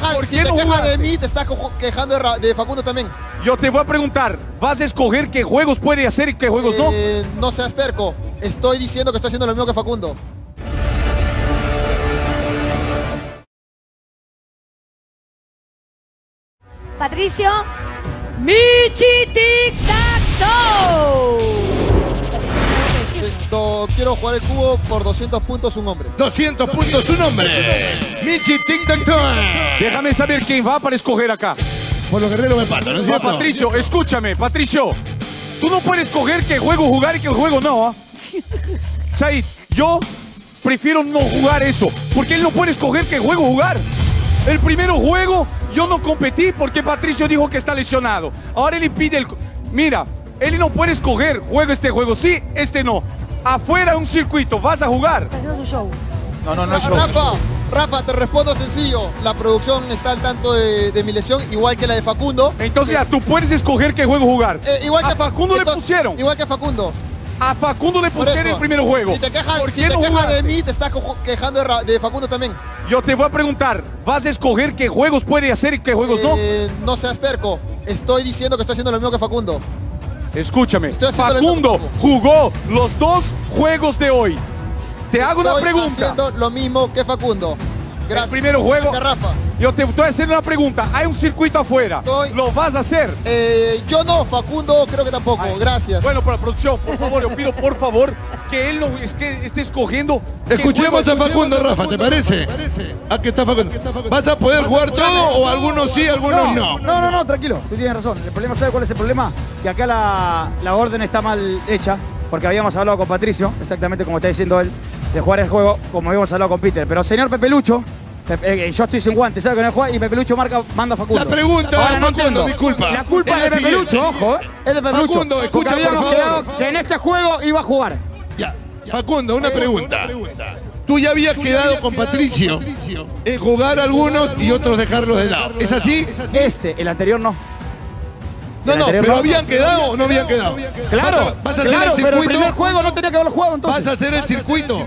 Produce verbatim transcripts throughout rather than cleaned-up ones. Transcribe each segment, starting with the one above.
quejas, ¿Por si qué te no quejas jugaste? de mí, te estás quejando de, Ra de Facundo también. Yo te voy a preguntar, ¿vas a escoger qué juegos puede hacer y qué juegos no? Eh, no seas terco. Estoy diciendo que estoy haciendo lo mismo que Facundo. Patricio. Michi Tic Tac Toe. Esto, quiero jugar el cubo por doscientos puntos un hombre. doscientos puntos un hombre. Michi Tic Tac Toe. Déjame saber quién va para escoger acá. Por los guerreros me empatan, ¿no es cierto? Patricio, escúchame, Patricio. Tú no puedes escoger qué juego jugar y qué juego no, ¿ah? Said, yo prefiero no jugar eso, porque él no puede escoger qué juego jugar. El primero juego yo no competí porque Patricio dijo que está lesionado. Ahora él pide el... Mira, él no puede escoger, juego este juego sí, este no. Afuera de un circuito, vas a jugar. Está haciendo su show. No, no, no es show. Rafa, Rafa, te respondo sencillo. La producción está al tanto de, de mi lesión, igual que la de Facundo. Entonces eh, ya, tú puedes escoger qué juego jugar. eh, igual que a Facundo le entonces, pusieron. Igual que Facundo. A Facundo le Por pusieron eso, el primer juego. Si te quejas, ¿Por si qué te no quejas jugaste? de mí, te estás quejando de, Ra de Facundo también. Yo te voy a preguntar, ¿vas a escoger qué juegos puede hacer y qué juegos eh, no? No seas terco. Estoy diciendo que estoy haciendo lo mismo que Facundo. no? Escúchame, Estoy haciendo lo Facundo mismo. jugó los dos juegos de hoy. Te hago una Estoy pregunta. haciendo lo mismo que Facundo. Gracias. El primer juego. Gracias, Rafa. Yo te voy a hacer una pregunta. Hay un circuito afuera. Estoy- ¿Lo vas a hacer? Eh, yo no, Facundo creo que tampoco. Ay, Gracias. Bueno, para la producción, por favor, yo pido por favor que él no es que esté escogiendo. qué Escuchemos juego- a Facundo, Rafa, ¿te parece? Aquí está Facundo. ¿Vas a poder jugar todo o algunos sí, algunos no? No, no, no, tranquilo, tú tienes razón. El problema, ¿sabe cuál es el problema? Que acá la, la orden está mal hecha, porque habíamos hablado con Patricio, exactamente como está diciendo él, de jugar el juego como habíamos hablado con Peter. Pero señor Pepe Lucho, Pepe, eh, yo estoy sin guantes, ¿sabe que no juega? Y Pepe Lucho marca, manda a Facundo. La pregunta Ahora de no Facundo, entiendo. disculpa. La culpa Es es de la Pepe siguiente. Lucho, ojo, ¿eh? Es de Pepe Lucho. Facundo, Porque escucha, por habíamos favor. quedado que en este juego iba a jugar. Ya. Facundo, una pregunta. Tú ya habías quedado con Patricio en jugar algunos y otros dejarlos de lado. ¿Es así? Este, el anterior no. No, ¿El no, anterior pero no? habían quedado o no habían quedado. Claro, ¿Vas a, vas a hacer claro, el pero el circuito? primer juego no tenía que haberlo jugado entonces. ¿Vas a hacer el circuito?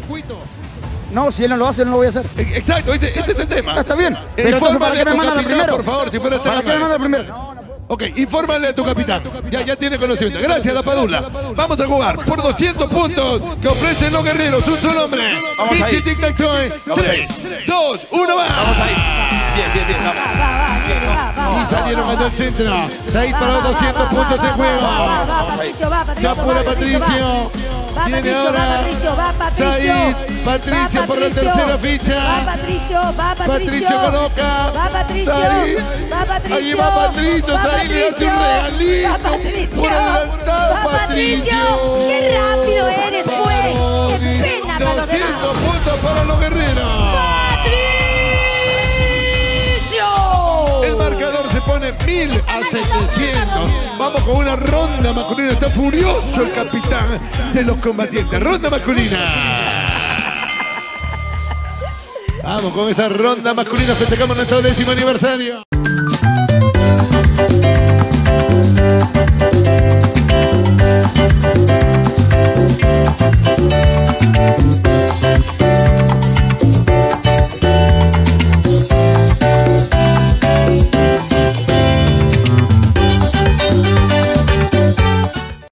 No, si él no lo hace, no lo voy a hacer. Exacto, ese, ese es el tema. Ah, está bien. Pero entonces, ¿para Infórmale qué a me tu mandan al capitán, primero? por favor, si fuera ¿Para tan qué me amable. mandan al primero? Ok, infórmale a tu capitán. Ya, ya tiene conocimiento. Gracias, La Padula. Vamos a jugar por doscientos puntos que ofrecen los guerreros. Un solo hombre. Vamos ahí. Michi Tic Tac Toe. tres, dos, uno, va. Vamos ahí. Bien, bien, bien. Va, Vamos. va, va, bien, va, va, Y va, salieron va, hasta el centro. Said va, para los va, doscientos va, puntos va, en va, juego. va, va, va, Patricio, va, Se Patricio, apura va, Patricio. Va, Viene Patricio, ahora va, Patricio, va, Patricio. Said, Patricio Va, por la Patricio. tercera ficha. Va, Patricio, va, Patricio. Patricio coloca. Va, Patricio. Said. Va, Patricio. Ahí va Patricio. Va, Said le hace un Patricio. regalito. Va, Patricio. Por adelantado, Va, Patricio. Patricio. Qué rápido eres, pues. Qué pena para los demás. doscientos puntos para los guerreros. ¡Patricio! El marcador se pone mil a setecientos. Vamos con una ronda masculina. Está furioso el capitán de los combatientes. Ronda masculina. Vamos con esa ronda masculina. Festejamos nuestro décimo aniversario.